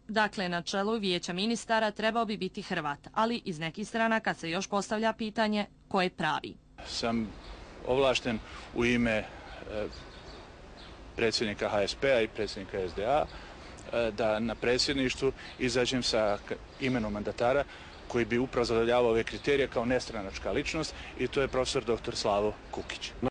Dakle, na čelu Vijeća ministara trebao bi biti Hrvat, ali iz nekih stranaka se još postavlja pitanje ko je pravi. Sam ovlašten u ime predsjednika HSP-a i predsjednika SDA da na predsjedništvu izađem sa imenom mandatara koji bi upravo zadovoljavao ove kriterije kao nestranačka ličnost, i to je profesor dr. Slavo Kukić.